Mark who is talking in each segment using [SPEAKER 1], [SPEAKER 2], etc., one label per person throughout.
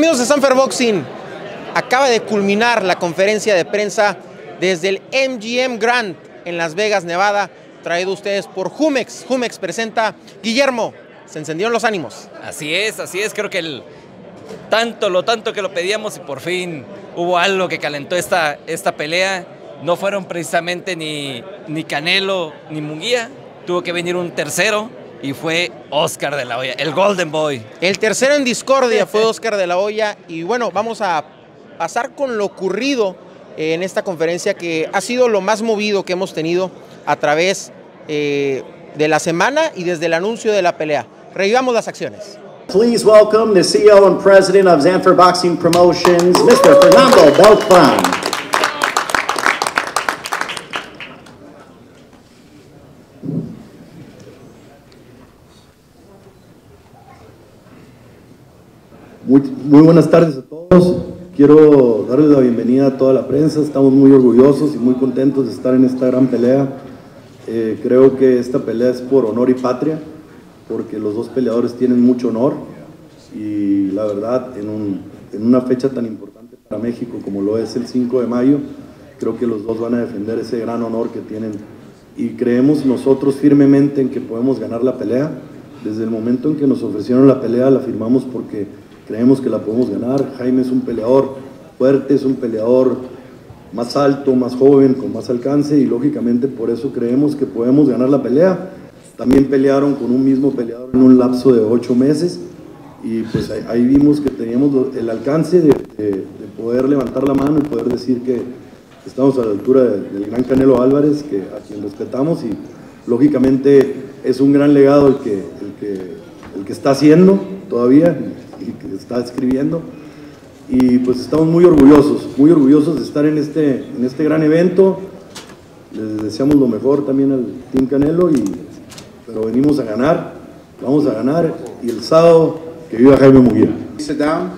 [SPEAKER 1] Amigos de Sanfer Boxing, acaba de culminar la conferencia de prensa desde el MGM Grand en Las Vegas, Nevada, traído a ustedes por Jumex. Jumex presenta, Guillermo, se encendieron los ánimos.
[SPEAKER 2] Así es, creo que lo tanto que lo pedíamos y por fin hubo algo que calentó esta pelea. No fueron precisamente ni Canelo ni Munguía, tuvo que venir un tercero y fue Oscar de la Hoya, el Golden Boy.
[SPEAKER 1] El tercero en discordia fue Oscar de la Hoya y bueno, vamos a pasar con lo ocurrido en esta conferencia que ha sido lo más movido que hemos tenido a través de la semana y desde el anuncio de la pelea. Revivamos las acciones.
[SPEAKER 3] Please welcome the CEO and President of Sanfer Boxing Promotions, Mr. Fernando Beltrán.
[SPEAKER 4] Muy buenas tardes a todos. Quiero darles la bienvenida a toda la prensa. Estamos muy orgullosos y muy contentos de estar en esta gran pelea. Creo que esta pelea es por honor y patria, porque los dos peleadores tienen mucho honor y la verdad en una fecha tan importante para México como lo es el 5 de mayo, creo que los dos van a defender ese gran honor que tienen y creemos nosotros firmemente en que podemos ganar la pelea. Desde el momento en que nos ofrecieron la pelea la firmamos porque creemos que la podemos ganar. Jaime es un peleador fuerte, es un peleador más alto, más joven, con más alcance y lógicamente por eso creemos que podemos ganar la pelea. También pelearon con un mismo peleador en un lapso de 8 meses y pues ahí vimos que teníamos el alcance de poder levantar la mano y poder decir que estamos a la altura del gran Canelo Álvarez, a quien respetamos y lógicamente es un gran legado el que está haciendo todavía y que está escribiendo y pues estamos muy orgullosos de estar en este gran evento. Les deseamos lo mejor también al Team Canelo pero venimos a ganar, vamos a ganar y el sábado que viva Jaime Munguía.
[SPEAKER 5] Sit down.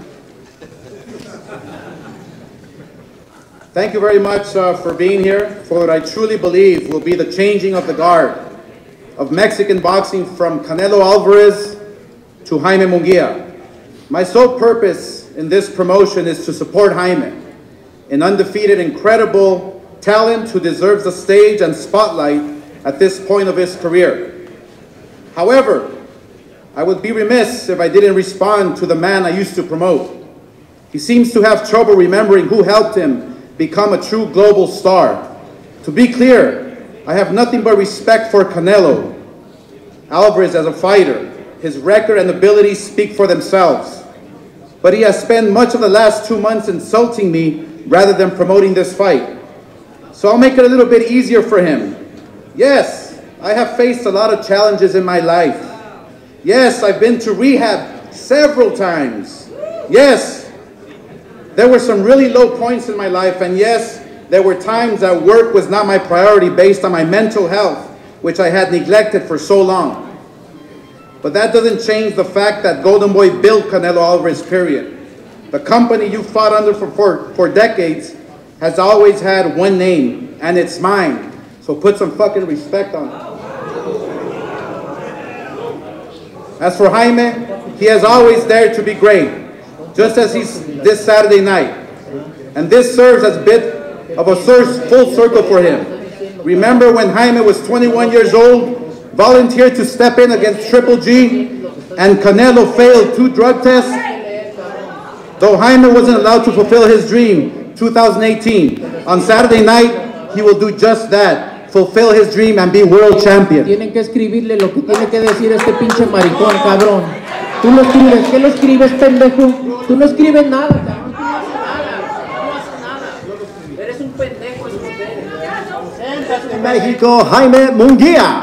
[SPEAKER 5] Thank you very much for being here for what I truly believe will be the changing of the guard of Mexican boxing from Canelo Álvarez to Jaime Munguía. My sole purpose in this promotion is to support Jaime, an undefeated, incredible talent who deserves the stage and spotlight at this point of his career. However, I would be remiss if I didn't respond to the man I used to promote. He seems to have trouble remembering who helped him become a true global star. To be clear, I have nothing but respect for Canelo Álvarez as a fighter. His record and abilities speak for themselves. But he has spent much of the last 2 months insulting me rather than promoting this fight. So I'll make it a little bit easier for him. Yes, I have faced a lot of challenges in my life. Yes, I've been to rehab several times. Yes, there were some really low points in my life, and yes, there were times that work was not my priority based on my mental health, which I had neglected for so long. But that doesn't change the fact that Golden Boy built Canelo Álvarez, period. The company you fought under for decades has always had one name, and it's mine. So put some fucking respect on it. As for Jaime, he has always dared to be great, just as he's this Saturday night. And this serves as a bit of a full circle for him. Remember when Jaime was 21 years old, volunteered to step in against Triple G, and Canelo failed 2 drug tests? Though Jaime wasn't allowed to fulfill his dream, 2018, on Saturday night, he will do just that, fulfill his dream and be world champion.
[SPEAKER 6] Tienen que escribirle lo que tiene que decir este pinche maricón, cabrón. Tú lo escribes, ¿qué lo escribes, pendejo? Tú no escribes nada, cabrón. Tú no haces nada. Eres un pendejo, es un
[SPEAKER 3] En México, Jaime Munguía.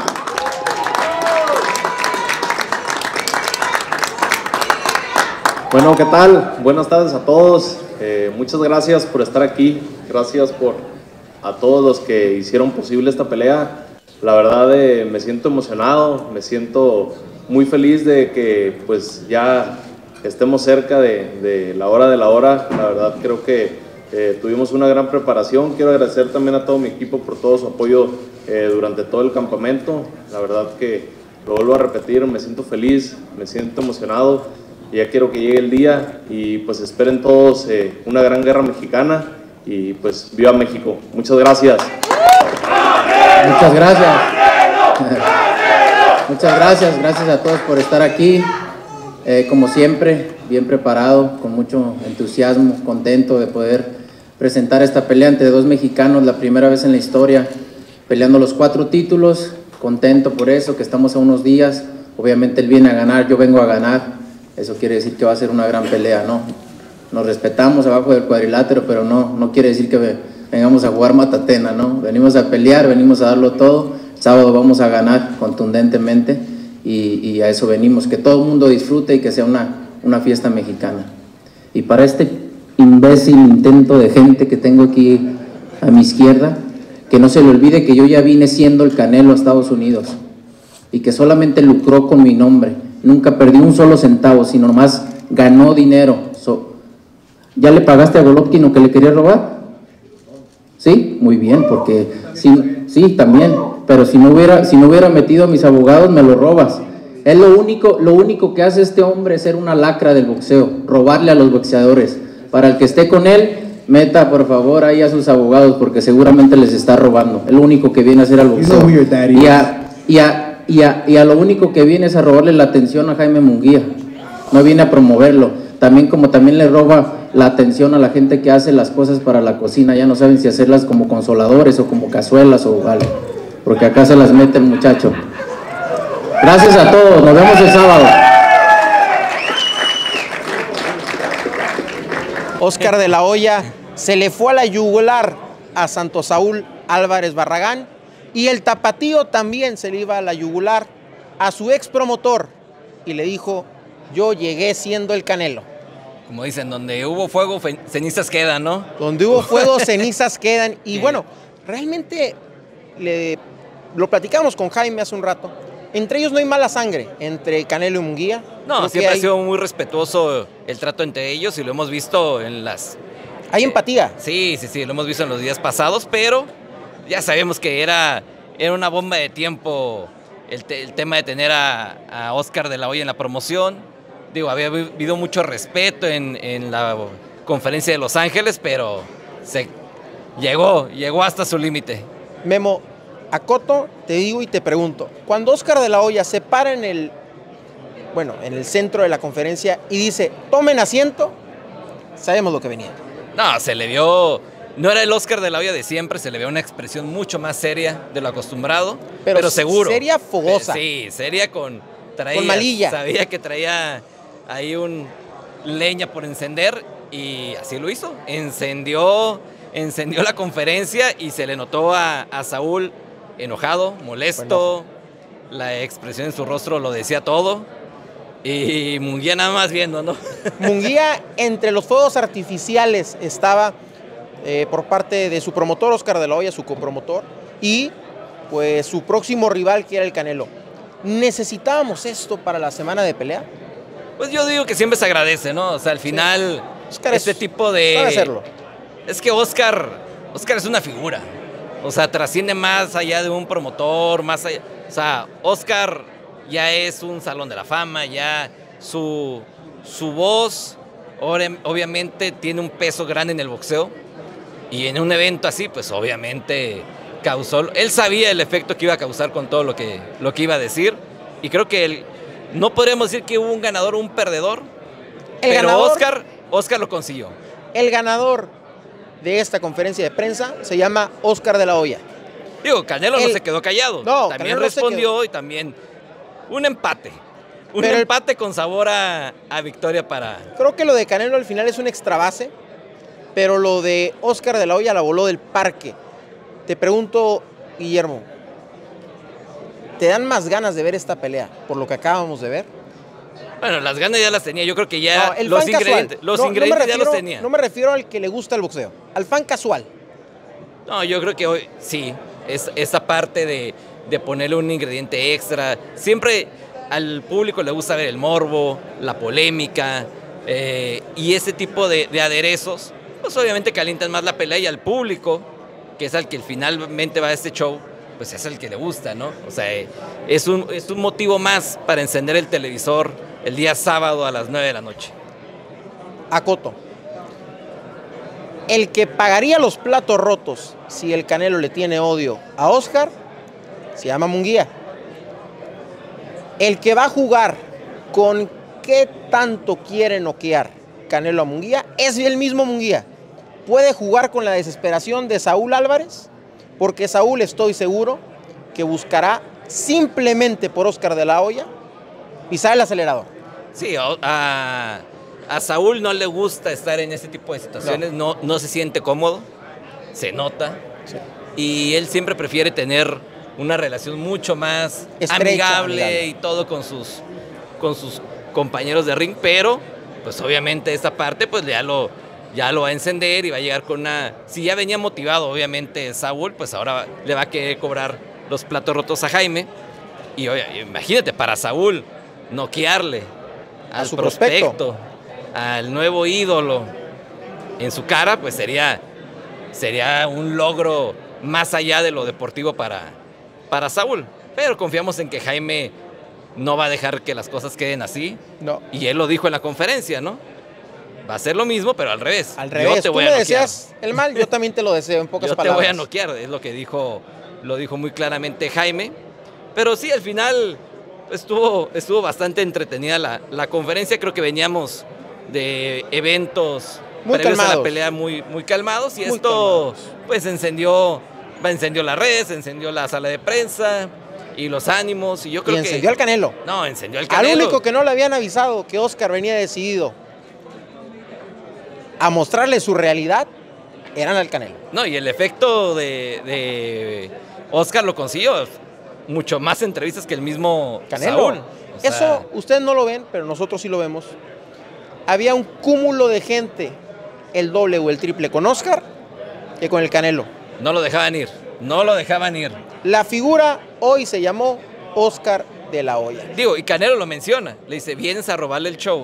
[SPEAKER 7] Bueno, ¿qué tal? Buenas tardes a todos. Muchas gracias por estar aquí. Gracias a todos los que hicieron posible esta pelea. La verdad me siento emocionado, me siento muy feliz de que pues ya estemos cerca de la hora. La verdad creo que tuvimos una gran preparación. Quiero agradecer también a todo mi equipo por todo su apoyo durante todo el campamento. La verdad que lo vuelvo a repetir, me siento feliz, me siento emocionado. Ya quiero que llegue el día y pues esperen todos una gran guerra mexicana y pues viva México. Muchas gracias.
[SPEAKER 6] Muchas gracias. Muchas gracias, gracias a todos por estar aquí. Como siempre, bien preparado, con mucho entusiasmo, contento de poder presentar esta pelea entre dos mexicanos, la primera vez en la historia, peleando los 4 títulos, contento por eso, que estamos a unos días. Obviamente él viene a ganar, yo vengo a ganar, eso quiere decir que va a ser una gran pelea, ¿no? Nos respetamos abajo del cuadrilátero, pero no quiere decir que vengamos a jugar matatena, ¿no? Venimos a pelear, venimos a darlo todo. Sábado vamos a ganar contundentemente y a eso venimos, que todo el mundo disfrute y que sea una fiesta mexicana. Y para este imbécil intento de gente que tengo aquí a mi izquierda, que no se le olvide que yo ya vine siendo el Canelo a Estados Unidos y que solamente lucró con mi nombre, nunca perdí un solo centavo, sino nomás ganó dinero. ¿Ya le pagaste a Golovkin lo que le quería robar? Sí, muy bien, porque sí, también, pero si no hubiera metido a mis abogados, me lo robas. Es lo único que hace este hombre es ser una lacra del boxeo, robarle a los boxeadores. Para el que esté con él, meta por favor ahí a sus abogados, porque seguramente les está robando. Es lo único que viene a hacer al boxeo. Y a lo único que viene es a robarle la atención a Jaime Munguía. No viene a promoverlo. También le roba la atención a la gente que hace las cosas para la cocina. Ya no saben si hacerlas como consoladores o como cazuelas o vale, porque acá se las mete el muchacho. Gracias a todos, nos vemos el sábado.
[SPEAKER 1] Óscar de la Hoya se le fue a la yugular a Santo Saúl Álvarez Barragán y el tapatío también se le iba a la yugular a su ex promotor y le dijo: yo llegué siendo el Canelo.
[SPEAKER 2] Como dicen, donde hubo fuego, cenizas quedan, ¿no?
[SPEAKER 1] Donde hubo fuego, cenizas quedan. Y bueno, realmente lo platicamos con Jaime hace un rato. Entre ellos no hay mala sangre, entre Canelo y Munguía.
[SPEAKER 2] No, siempre ha sido muy respetuoso el trato entre ellos y lo hemos visto en las...
[SPEAKER 1] Hay empatía.
[SPEAKER 2] Sí, lo hemos visto en los días pasados, pero ya sabemos que era una bomba de tiempo el tema de tener a Óscar de la Hoya en la promoción. Digo, había habido mucho respeto en la conferencia de Los Ángeles, pero llegó hasta su límite.
[SPEAKER 1] Memo, acoto, te digo y te pregunto, cuando Óscar de la Hoya se para en el centro de la conferencia y dice: tomen asiento, sabemos lo que venía.
[SPEAKER 2] No, se le vio, no era el Óscar de la Hoya de siempre, se le vio una expresión mucho más seria de lo acostumbrado, pero seguro.
[SPEAKER 1] Seria, fogosa.
[SPEAKER 2] Sí, seria con
[SPEAKER 1] malilla.
[SPEAKER 2] Sabía que traía ahí un leña por encender y así lo hizo. Encendió la conferencia y se le notó a Saúl enojado, molesto. Bueno. La expresión en su rostro lo decía todo. Y Munguía nada más viendo, ¿no?
[SPEAKER 1] Munguía entre los fuegos artificiales estaba por parte de su promotor Óscar de la Hoya, su copromotor, y pues su próximo rival, que era el Canelo. ¿Necesitábamos esto para la semana de pelea?
[SPEAKER 2] Pues yo digo que siempre se agradece, ¿no? O sea, al final, sí. Este tipo de...
[SPEAKER 1] Sabe hacerlo.
[SPEAKER 2] Es que Óscar es una figura. O sea, trasciende más allá de un promotor, más allá... O sea, Óscar ya es un salón de la fama, ya su voz obviamente tiene un peso grande en el boxeo. Y en un evento así, pues obviamente causó... Él sabía el efecto que iba a causar con todo lo que iba a decir. Y creo que no podríamos decir que hubo un ganador o un perdedor, pero Óscar lo consiguió.
[SPEAKER 1] El ganador de esta conferencia de prensa se llama Óscar de la Hoya.
[SPEAKER 2] Digo, Canelo no se quedó callado.
[SPEAKER 1] No,
[SPEAKER 2] también respondió y también un empate. Un empate con sabor a victoria para...
[SPEAKER 1] Creo que lo de Canelo al final es un extra base, pero lo de Óscar de la Hoya la voló del parque. Te pregunto, Guillermo, ¿te dan más ganas de ver esta pelea por lo que acabamos de ver?
[SPEAKER 2] Bueno, las ganas ya las tenía. Yo creo que ya los ingredientes ya los tenía.
[SPEAKER 1] No me refiero al que le gusta el boxeo, al fan casual.
[SPEAKER 2] No, yo creo que hoy sí, esa parte de ponerle un ingrediente extra. Siempre al público le gusta ver el morbo, la polémica y ese tipo de aderezos. Pues obviamente calientan más la pelea y al público, que es al que finalmente va a este show, pues es el que le gusta, ¿no? O sea, es un motivo más para encender el televisor el día sábado a las 9 de la noche.
[SPEAKER 1] Acoto. El que pagaría los platos rotos si el Canelo le tiene odio a Oscar se llama Munguía. El que va a jugar con qué tanto quiere noquear Canelo a Munguía es el mismo Munguía. Puede jugar con la desesperación de Saúl Álvarez, porque Saúl, estoy seguro, que buscará simplemente por Oscar de la Hoya pisar el acelerador.
[SPEAKER 2] Sí, a Saúl no le gusta estar en este tipo de situaciones, no se siente cómodo, se nota, sí. Y él siempre prefiere tener una relación mucho más amigable y todo con sus compañeros de ring, pero pues obviamente esta parte pues ya lo va a encender y va a llegar con una... Si ya venía motivado obviamente Saúl, pues ahora le va a querer cobrar los platos rotos a Jaime. Y oye, imagínate, para Saúl noquearle al
[SPEAKER 1] su
[SPEAKER 2] prospecto, al nuevo ídolo en su cara, pues sería un logro más allá de lo deportivo para Saúl. Pero confiamos en que Jaime no va a dejar que las cosas queden así.
[SPEAKER 1] No.
[SPEAKER 2] Y él lo dijo en la conferencia, ¿no? Va a ser lo mismo, pero al revés.
[SPEAKER 1] Al revés. Tú me deseas el mal, yo también te lo deseo, en pocas palabras.
[SPEAKER 2] Yo te voy a noquear, es lo que dijo muy claramente Jaime. Pero sí, al final estuvo bastante entretenida la conferencia. Creo que veníamos de eventos
[SPEAKER 1] muy
[SPEAKER 2] previos
[SPEAKER 1] calmados.
[SPEAKER 2] A la pelea muy calmados. Y muy esto calmados. Pues encendió las redes, encendió la sala de prensa y los ánimos. Y yo creo
[SPEAKER 1] encendió al Canelo.
[SPEAKER 2] No, encendió al Canelo.
[SPEAKER 1] Al único que no le habían avisado que Oscar venía decidido a mostrarle su realidad eran al Canelo.
[SPEAKER 2] No, y el efecto de Oscar lo consiguió. Mucho más entrevistas que el mismo
[SPEAKER 1] Canelo.
[SPEAKER 2] Saúl. O sea,
[SPEAKER 1] eso ustedes no lo ven, pero nosotros sí lo vemos. Había un cúmulo de gente, el doble o el triple con Oscar que con el Canelo.
[SPEAKER 2] No lo dejaban ir.
[SPEAKER 1] La figura hoy se llamó Oscar de la Hoya.
[SPEAKER 2] Digo, y Canelo lo menciona. Le dice, vienes a robarle el show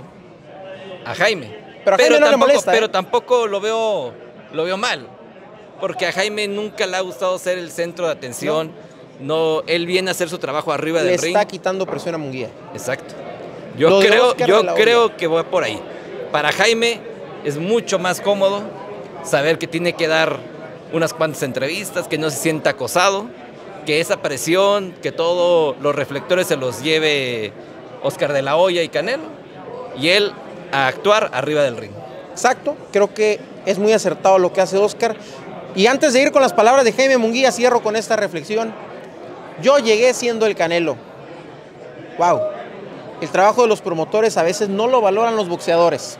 [SPEAKER 2] a Jaime.
[SPEAKER 1] Pero a Jaime no
[SPEAKER 2] tampoco,
[SPEAKER 1] le molesta.
[SPEAKER 2] Pero tampoco lo veo mal. Porque a Jaime nunca le ha gustado ser el centro de atención. No, él viene a hacer su trabajo arriba del ring.
[SPEAKER 1] Le está quitando presión a Munguía.
[SPEAKER 2] Exacto. Yo creo que voy por ahí. Para Jaime es mucho más cómodo saber que tiene que dar unas cuantas entrevistas, que no se sienta acosado, que esa presión, que todos los reflectores se los lleve Oscar de la Hoya y Canelo, y él a actuar arriba del ring.
[SPEAKER 1] Exacto, creo que es muy acertado lo que hace Oscar. Y antes de ir con las palabras de Jaime Munguía, cierro con esta reflexión. Yo llegué siendo el Canelo. Wow. El trabajo de los promotores a veces no lo valoran los boxeadores.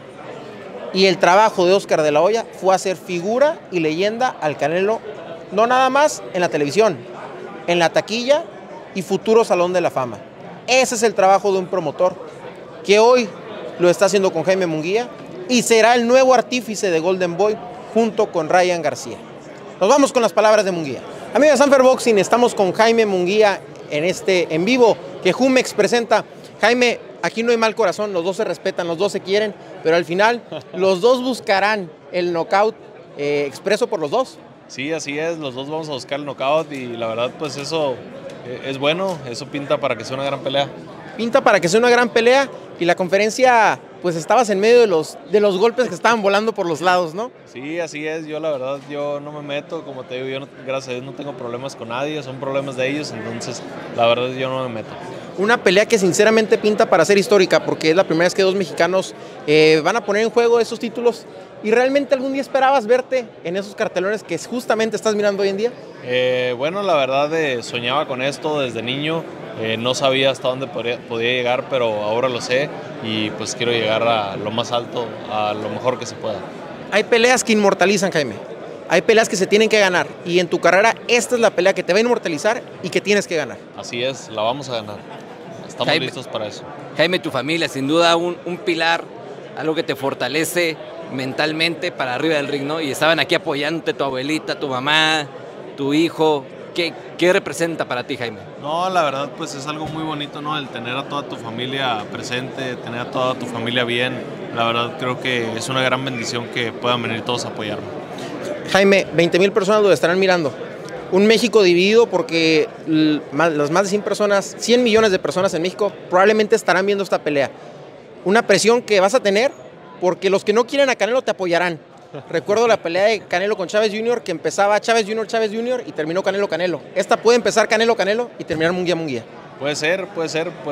[SPEAKER 1] Y el trabajo de Oscar de la Hoya fue hacer figura y leyenda al Canelo, no nada más en la televisión, en la taquilla y futuro Salón de la Fama. Ese es el trabajo de un promotor que hoy lo está haciendo con Jaime Munguía y será el nuevo artífice de Golden Boy junto con Ryan García. Nos vamos con las palabras de Munguía. Amigos de Sanfer Boxing, estamos con Jaime Munguía en este en vivo que Jumex presenta. Jaime, aquí no hay mal corazón, los dos se respetan, los dos se quieren, pero al final los dos buscarán el knockout expreso por los dos.
[SPEAKER 7] Sí, así es, los dos vamos a buscar el knockout y la verdad pues eso es bueno, eso pinta para que sea una gran pelea.
[SPEAKER 1] Pinta para que sea una gran pelea y la conferencia pues estabas en medio de los golpes que estaban volando por los lados, ¿no?
[SPEAKER 7] Sí, así es, yo la verdad yo no me meto, como te digo, yo no, gracias a Dios no tengo problemas con nadie, son problemas de ellos, entonces la verdad yo no me meto.
[SPEAKER 1] Una pelea que sinceramente pinta para ser histórica porque es la primera vez que dos mexicanos van a poner en juego esos títulos. ¿Y realmente algún día esperabas verte en esos cartelones que justamente estás mirando hoy en día?
[SPEAKER 7] Bueno, la verdad soñaba con esto desde niño, no sabía hasta dónde podía llegar, pero ahora lo sé y pues quiero llegar a lo más alto, a lo mejor que se pueda.
[SPEAKER 1] Hay peleas que inmortalizan, Jaime. Hay peleas que se tienen que ganar y en tu carrera esta es la pelea que te va a inmortalizar y que tienes que ganar.
[SPEAKER 7] Así es, la vamos a ganar. Estamos listos para eso.
[SPEAKER 2] Jaime, tu familia, sin duda un pilar, algo que te fortalece mentalmente para arriba del ring, ¿no? Y estaban aquí apoyándote tu abuelita, tu mamá, tu hijo. ¿Qué representa para ti, Jaime?
[SPEAKER 7] No, la verdad, pues es algo muy bonito, ¿no? El tener a toda tu familia presente, tener a toda tu familia bien. La verdad, creo que es una gran bendición que puedan venir todos a apoyarme.
[SPEAKER 1] Jaime, 20,000 personas lo estarán mirando. Un México dividido porque las más de 100 millones de personas en México probablemente estarán viendo esta pelea. una presión que vas a tener, porque los que no quieren a Canelo te apoyarán. Recuerdo la pelea de Canelo con Chávez Jr., que empezaba Chávez Jr. y terminó Canelo. Esta puede empezar Canelo y terminar Munguía.
[SPEAKER 8] Puede ser pues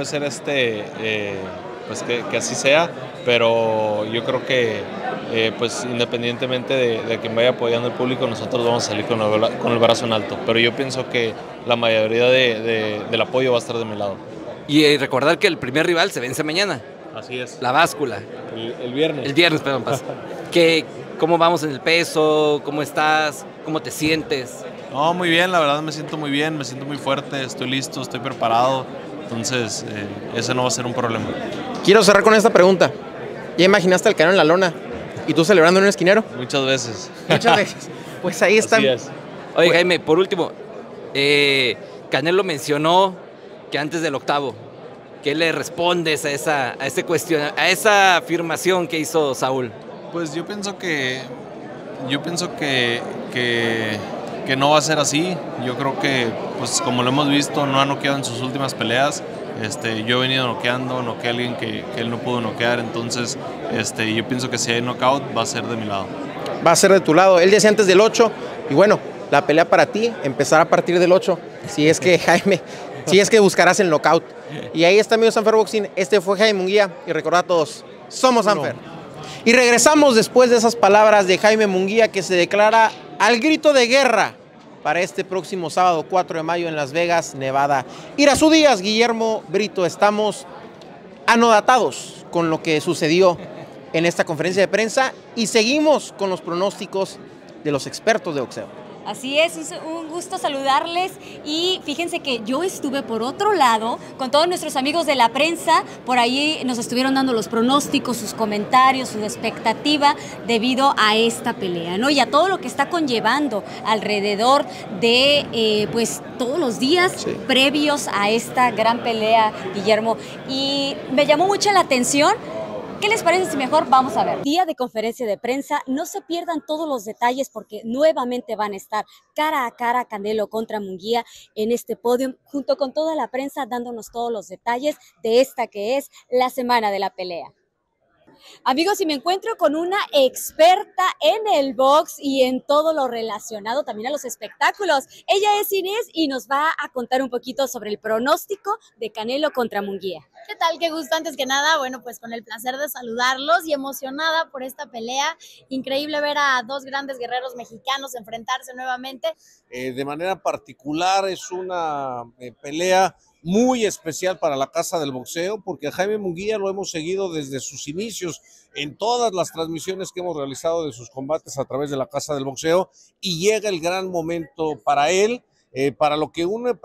[SPEAKER 8] que así sea, pero yo creo que pues independientemente de quien vaya apoyando al público, nosotros vamos a salir con el brazo en alto, pero yo pienso que la mayoría del apoyo va a estar de mi lado.
[SPEAKER 2] Y recordar que el primer rival se vence mañana.
[SPEAKER 8] Así es.
[SPEAKER 2] La báscula.
[SPEAKER 8] El viernes.
[SPEAKER 2] El viernes, perdón. ¿Cómo vamos en el peso? ¿Cómo estás? ¿Cómo te sientes?
[SPEAKER 8] No, muy bien, la verdad me siento muy bien, me siento muy fuerte, estoy listo, estoy preparado, entonces ese no va a ser un problema.
[SPEAKER 1] Quiero cerrar con esta pregunta. ¿Ya imaginaste al Canelo en la lona y tú celebrando en un esquinero?
[SPEAKER 8] Muchas veces.
[SPEAKER 1] Muchas veces. Pues ahí está.
[SPEAKER 8] Así es.
[SPEAKER 2] Oye, Jaime, por último, Canelo mencionó que antes del octavo, ¿qué le respondes a esa afirmación que hizo Saúl?
[SPEAKER 8] Pues yo pienso que no va a ser así. Yo creo que, pues como lo hemos visto, no ha noqueado en sus últimas peleas. Yo he venido noqueé a alguien que él no pudo noquear, entonces yo pienso que si hay knockout va a ser de mi lado.
[SPEAKER 1] Va a ser de tu lado. Él decía antes del 8, y bueno, la pelea para ti empezará a partir del 8, si es que Jaime, si es que buscarás el knockout. Y ahí está, amigos Sanfer Boxing, este fue Jaime Munguía, y recordad a todos, somos Sanfer. Y regresamos después de esas palabras de Jaime Munguía, que se declara al grito de guerra para este próximo sábado 4 de mayo en Las Vegas, Nevada. Irazú Díaz, Guillermo Brito, estamos anodatados con lo que sucedió en esta conferencia de prensa y seguimos con los pronósticos de los expertos de boxeo.
[SPEAKER 9] Así es un gusto saludarles y fíjense que yo estuve por otro lado con todos nuestros amigos de la prensa, por ahí nos estuvieron dando los pronósticos, sus comentarios, su expectativa debido a esta pelea, ¿no? Y a todo lo que está conllevando alrededor de pues todos los días previos a esta gran pelea, Guillermo. Y me llamó mucho la atención. ¿Qué les parece si mejor vamos a ver? Día de conferencia de prensa, no se pierdan todos los detalles porque nuevamente van a estar cara a cara Canelo contra Munguía en este podio, junto con toda la prensa dándonos todos los detalles de esta que es la semana de la pelea. Amigos, y me encuentro con una experta en el box y en todo lo relacionado también a los espectáculos. Ella es Inés y nos va a contar un poquito sobre el pronóstico de Canelo contra Munguía.
[SPEAKER 10] ¿Qué tal? Qué gusto. Antes que nada, bueno, pues con el placer de saludarlos y emocionada por esta pelea. Increíble ver a dos grandes guerreros mexicanos enfrentarse nuevamente.
[SPEAKER 11] De manera particular es una pelea muy especial para la casa del boxeo, porque a Jaime Munguía lo hemos seguido desde sus inicios en todas las transmisiones que hemos realizado de sus combates a través de la casa del boxeo, y llega el gran momento para él, para lo que un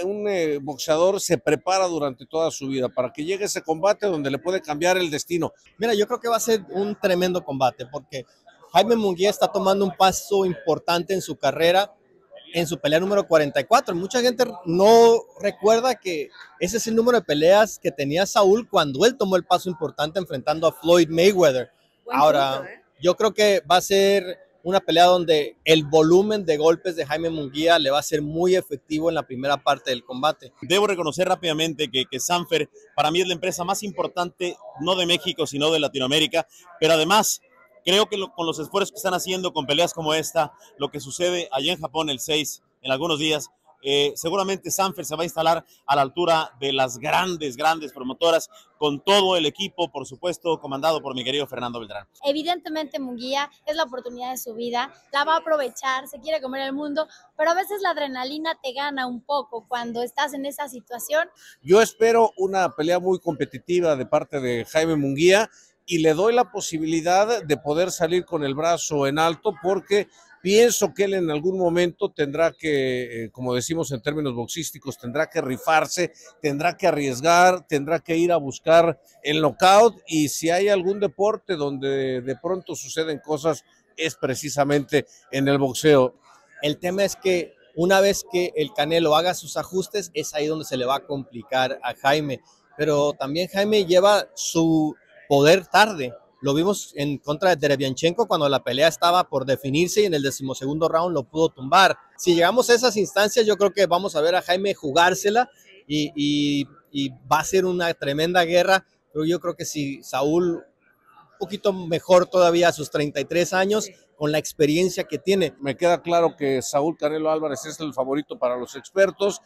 [SPEAKER 11] boxeador se prepara durante toda su vida, para que llegue ese combate donde le puede cambiar el destino.
[SPEAKER 12] Mira, yo creo que va a ser un tremendo combate, porque Jaime Munguía está tomando un paso importante en su carrera, en su pelea número 44. Mucha gente no recuerda que ese es el número de peleas que tenía Saúl cuando él tomó el paso importante enfrentando a Floyd Mayweather. Ahora, yo creo que va a ser una pelea donde el volumen de golpes de Jaime Munguía le va a ser muy efectivo en la primera parte del combate.
[SPEAKER 13] Debo reconocer rápidamente que Sanfer para mí es la empresa más importante, no de México, sino de Latinoamérica, pero además creo que con los esfuerzos que están haciendo con peleas como esta, lo que sucede allá en Japón el 6, en algunos días, seguramente Sanfer se va a instalar a la altura de las grandes promotoras, con todo el equipo, por supuesto, comandado por mi querido Fernando Beltrán.
[SPEAKER 10] Evidentemente Munguía es la oportunidad de su vida, la va a aprovechar, se quiere comer el mundo, pero a veces la adrenalina te gana un poco cuando estás en esa situación.
[SPEAKER 11] Yo espero una pelea muy competitiva de parte de Jaime Munguía, y le doy la posibilidad de poder salir con el brazo en alto, porque pienso que él en algún momento tendrá que, como decimos en términos boxísticos, tendrá que rifarse, tendrá que arriesgar, tendrá que ir a buscar el knockout, y si hay algún deporte donde de pronto suceden cosas, es precisamente en el boxeo.
[SPEAKER 12] El tema es que una vez que el Canelo haga sus ajustes, es ahí donde se le va a complicar a Jaime, pero también Jaime lleva su poder tarde. Lo vimos en contra de Derevyanchenko cuando la pelea estaba por definirse y en el 12º round lo pudo tumbar. Si llegamos a esas instancias, yo creo que vamos a ver a Jaime jugársela y va a ser una tremenda guerra pero yo creo que si Saúl, un poquito mejor todavía a sus 33 años, con la experiencia que tiene.
[SPEAKER 11] Me queda claro que Saúl Canelo Álvarez es el favorito para los expertos.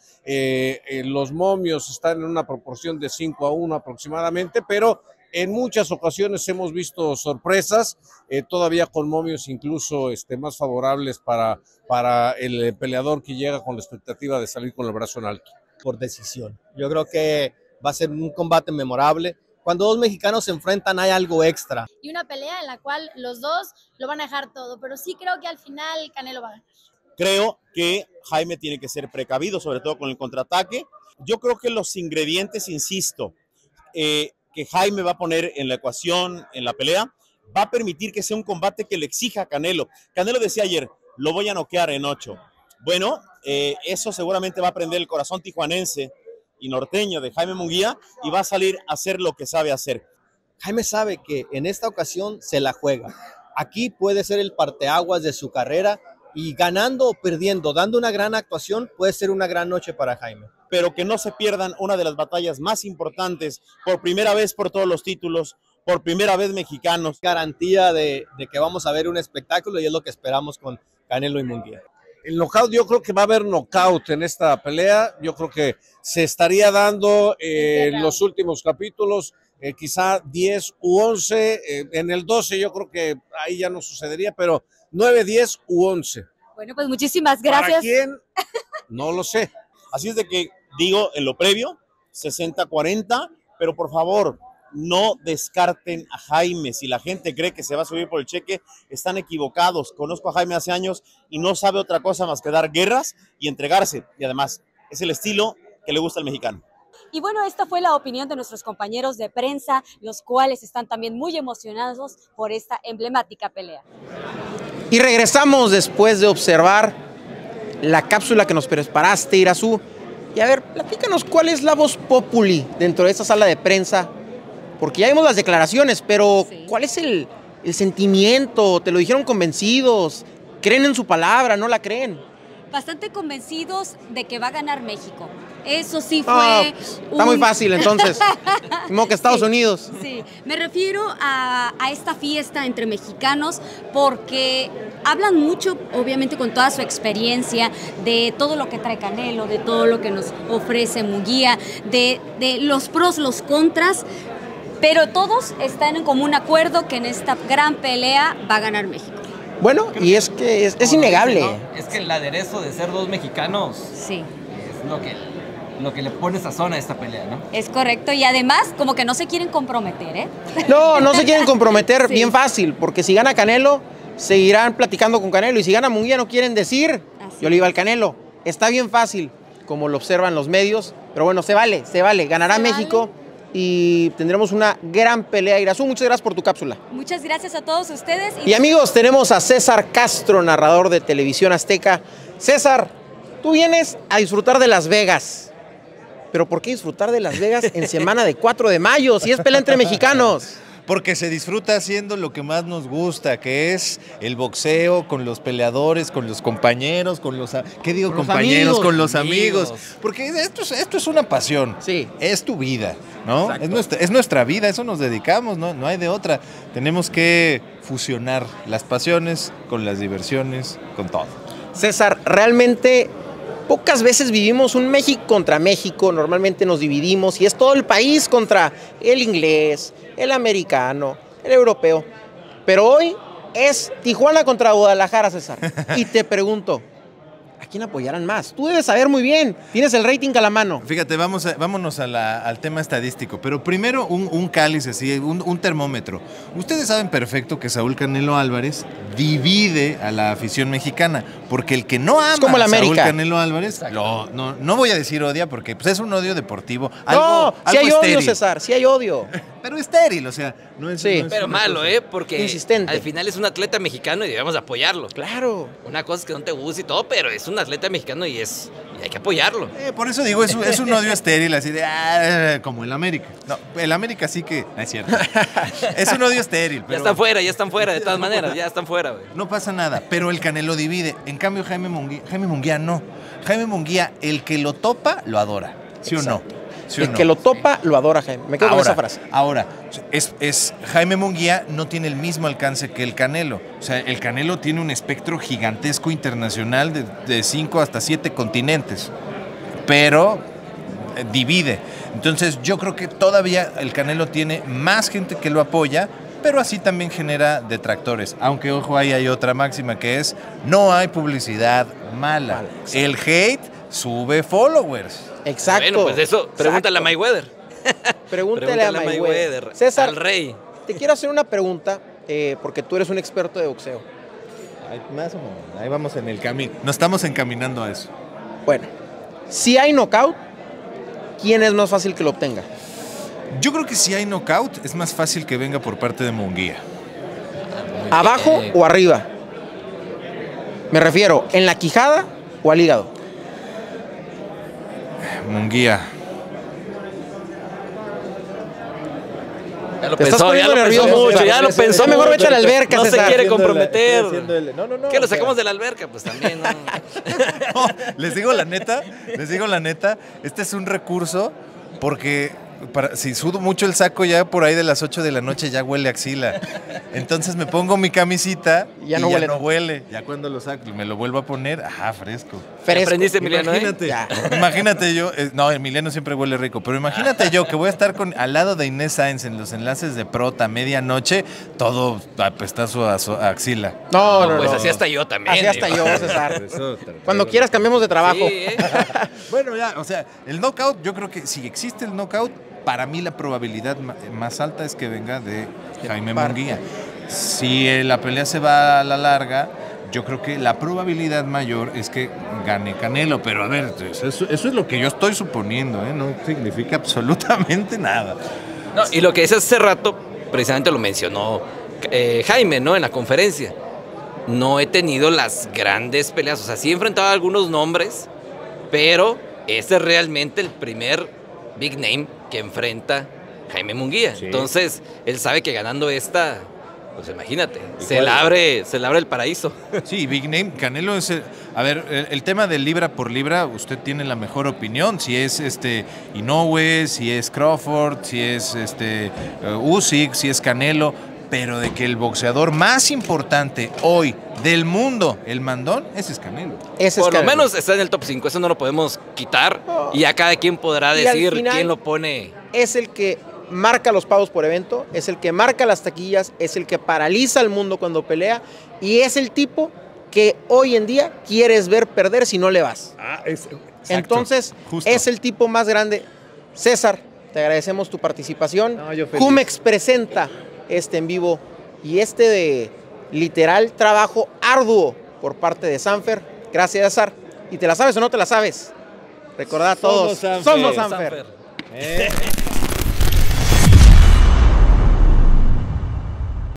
[SPEAKER 11] Los momios están en una proporción de 5-1 aproximadamente, pero en muchas ocasiones hemos visto sorpresas, todavía con momios incluso más favorables para el peleador que llega con la expectativa de salir con el brazo en alto.
[SPEAKER 12] Por decisión. Yo creo que va a ser un combate memorable. Cuando dos mexicanos se enfrentan hay algo extra.
[SPEAKER 10] Y una pelea en la cual los dos lo van a dejar todo, pero sí creo que al final Canelo va a ganar.
[SPEAKER 13] Creo que Jaime tiene que ser precavido, sobre todo con el contraataque. Yo creo que los ingredientes, insisto, que Jaime va a poner en la ecuación, en la pelea, va a permitir que sea un combate que le exija a Canelo. Canelo decía ayer, lo voy a noquear en 8. Bueno, eso seguramente va a prender el corazón tijuanense y norteño de Jaime Munguía y va a salir a hacer lo que sabe hacer.
[SPEAKER 12] Jaime sabe que en esta ocasión se la juega. Aquí puede ser el parteaguas de su carrera y ganando o perdiendo, dando una gran actuación, puede ser una gran noche para Jaime.
[SPEAKER 13] Pero que no se pierdan una de las batallas más importantes, por primera vez por todos los títulos, por primera vez mexicanos.
[SPEAKER 12] Garantía de que vamos a ver un espectáculo y es lo que esperamos con Canelo y Munguía.
[SPEAKER 11] El knockout, yo creo que va a haber knockout en esta pelea. Yo creo que se estaría dando en los últimos capítulos, quizá 10 u 11. En el 12 yo creo que ahí ya no sucedería, pero 9, 10 u 11.
[SPEAKER 9] Bueno, pues muchísimas gracias.
[SPEAKER 11] ¿Para quién? No lo sé.
[SPEAKER 13] Así es de que digo en lo previo, 60-40, pero por favor, no descarten a Jaime. Si la gente cree que se va a subir por el cheque, están equivocados. Conozco a Jaime hace años y no sabe otra cosa más que dar guerras y entregarse. Y además, es el estilo que le gusta al mexicano.
[SPEAKER 9] Y bueno, esta fue la opinión de nuestros compañeros de prensa, los cuales están también muy emocionados por esta emblemática pelea.
[SPEAKER 1] Y regresamos después de observar la cápsula que nos preparaste, Irazú. Y a ver, platícanos cuál es la voz populi dentro de esta sala de prensa. Porque ya vimos las declaraciones, pero sí, ¿cuál es el sentimiento? ¿Te lo dijeron convencidos? ¿Creen en su palabra? ¿No la creen?
[SPEAKER 9] Bastante convencidos de que va a ganar México. Eso sí fue...
[SPEAKER 1] Está muy fácil, entonces. Como que Estados Unidos.
[SPEAKER 9] Sí, me refiero a esta fiesta entre mexicanos porque hablan mucho, obviamente con toda su experiencia, de todo lo que trae Canelo, de todo lo que nos ofrece Munguía, de los pros, los contras, pero todos están en común acuerdo que en esta gran pelea va a ganar México.
[SPEAKER 1] Bueno, y es que es innegable.
[SPEAKER 2] Dice, ¿no? Es que el aderezo de ser dos mexicanos
[SPEAKER 9] sí,
[SPEAKER 2] es lo que le pone sazón a esta pelea, ¿no?
[SPEAKER 9] Es correcto, y además como que no se quieren comprometer, ¿eh?
[SPEAKER 1] No se quieren comprometer, sí, bien fácil, porque si gana Canelo, seguirán platicando con Canelo, y si gana Munguía no quieren decir, yo le iba al Canelo. Está bien fácil, como lo observan los medios, pero bueno, se vale, ganará México. Vale. Y tendremos una gran pelea. Irazú, muchas gracias por tu cápsula.
[SPEAKER 9] Muchas gracias a todos ustedes.
[SPEAKER 1] Y amigos, tenemos a César Castro, narrador de Televisión Azteca. César, tú vienes a disfrutar de Las Vegas. ¿Pero por qué disfrutar de Las Vegas en semana de 4 de mayo, si es pelea entre mexicanos?
[SPEAKER 14] Porque se disfruta haciendo lo que más nos gusta, que es el boxeo, con los peleadores, con los compañeros, con los... ¿Qué digo
[SPEAKER 1] con
[SPEAKER 14] compañeros?
[SPEAKER 1] Amigos,
[SPEAKER 14] con los amigos. Porque esto es una pasión.
[SPEAKER 1] Sí.
[SPEAKER 14] Es tu vida, ¿no? Es nuestra vida, eso nos dedicamos, no hay de otra. Tenemos que fusionar las pasiones con las diversiones, con todo.
[SPEAKER 1] César, realmente... Pocas veces vivimos un México contra México, normalmente nos dividimos y es todo el país contra el inglés, el americano, el europeo. Pero hoy es Tijuana contra Guadalajara, César. Y te pregunto, ¿a quién apoyarán más? Tú debes saber muy bien, tienes el rating a la mano.
[SPEAKER 14] Fíjate, vámonos al tema estadístico, pero primero un cáliz así, un termómetro. Ustedes saben perfecto que Saúl Canelo Álvarez divide a la afición mexicana, porque el que no ama
[SPEAKER 1] como
[SPEAKER 14] a Saúl Canelo Álvarez, no voy a decir odia, porque pues, es un odio deportivo.
[SPEAKER 1] Sí hay odio, César, sí hay odio.
[SPEAKER 14] Pero estéril, o sea, no es...
[SPEAKER 1] Sí.
[SPEAKER 14] No es
[SPEAKER 2] pero malo, porque
[SPEAKER 1] insistente.
[SPEAKER 2] Al final es un atleta mexicano y debemos apoyarlo.
[SPEAKER 1] Claro.
[SPEAKER 2] Una cosa es que no te guste y todo, pero es un atleta mexicano y hay que apoyarlo.
[SPEAKER 14] Por eso digo, es un odio estéril, así de, como el América. No, el América sí que, no es cierto. Es un odio estéril. Pero,
[SPEAKER 2] ya están fuera, de todas maneras, ya están fuera, güey.
[SPEAKER 14] No pasa nada, pero el Canelo divide. En cambio, Jaime Munguía no. Jaime Munguía, el que lo topa, lo adora. ¿Sí o no? ¿Sí o
[SPEAKER 1] el
[SPEAKER 14] no?
[SPEAKER 1] que lo topa, lo adora Jaime. Me quedo con esa frase.
[SPEAKER 14] Ahora, Jaime Munguía no tiene el mismo alcance que el Canelo. O sea, el Canelo tiene un espectro gigantesco internacional de 5 hasta 7 continentes, pero divide. Entonces yo creo que todavía el Canelo tiene más gente que lo apoya, pero así también genera detractores. Aunque, ojo, ahí hay otra máxima que es, no hay publicidad mala. El hate sube followers.
[SPEAKER 1] Exacto.
[SPEAKER 2] Bueno, pues eso, pregúntale a Mayweather.
[SPEAKER 1] Pregúntale a Mayweather. César,
[SPEAKER 2] al rey.
[SPEAKER 1] Te quiero hacer una pregunta, porque tú eres un experto de boxeo.
[SPEAKER 14] Más o menos, ahí vamos en el camino. Nos estamos encaminando a eso.
[SPEAKER 1] Bueno, si hay knockout, ¿quién es más fácil que lo obtenga?
[SPEAKER 14] Yo creo que si hay knockout, es más fácil que venga por parte de Munguía.
[SPEAKER 1] ¿Abajo o arriba? Me refiero, ¿en la quijada o al hígado?
[SPEAKER 14] Munguía.
[SPEAKER 2] Ya lo pensó, ya lo pensó mucho, ya lo pensó.
[SPEAKER 1] Mejor vete a la alberca,
[SPEAKER 2] no
[SPEAKER 1] César.
[SPEAKER 2] se quiere comprometer.
[SPEAKER 14] No,
[SPEAKER 2] ¿Qué lo sacamos de la alberca? Pues también, ¿no?
[SPEAKER 14] No, les digo la neta, este es un recurso porque si sudo mucho el saco ya por ahí de las 8 de la noche ya huele a axila. Entonces me pongo mi camisita y ya no huele. Ya cuando lo saco me lo vuelvo a poner, fresco.
[SPEAKER 2] ¿Aprendiste, Emiliano?
[SPEAKER 14] Imagínate yo, no, Emiliano siempre huele rico, pero imagínate yo que voy a estar al lado de Inés Sáenz en los enlaces de Prota medianoche, todo apestoso a axila.
[SPEAKER 1] No.
[SPEAKER 2] Pues así hasta yo también.
[SPEAKER 1] Así hasta yo, César. Cuando quieras cambiamos de trabajo.
[SPEAKER 2] Sí,
[SPEAKER 14] Bueno, ya, o sea, el knockout, yo creo que si existe el knockout, para mí la probabilidad más alta es que venga de Jaime Munguía. Si la pelea se va a la larga, yo creo que la probabilidad mayor es que gane Canelo. Pero a ver, eso es lo que yo estoy suponiendo, ¿eh? No significa absolutamente nada.
[SPEAKER 2] No, y lo que dice hace rato, precisamente lo mencionó Jaime, ¿no? En la conferencia. No he tenido las grandes peleas. O sea, sí he enfrentado a algunos nombres, pero este es realmente el primer big name que enfrenta Jaime Munguía. Sí. Entonces, él sabe que ganando esta, pues imagínate, se le abre el paraíso.
[SPEAKER 14] Sí, big name, Canelo es el tema de libra por libra, usted tiene la mejor opinión, si es Inoue, si es Crawford, si es Usyk, si es Canelo, pero de que el boxeador más importante hoy del mundo, el mandón, ese es Canelo.
[SPEAKER 2] Por lo menos está en el top 5, eso no lo podemos quitar, y ya cada quien podrá decir quién lo pone.
[SPEAKER 1] Es el que marca los pagos por evento, es el que marca las taquillas, es el que paraliza al mundo cuando pelea, y es el tipo que hoy en día quieres ver perder si no le vas. Entonces, es el tipo más grande. César, te agradecemos tu participación. Jumex presenta en vivo y de literal trabajo arduo por parte de Sanfer. Gracias, César. ¿Y te la sabes o no te la sabes? Recordad a todos, somos Sanfer.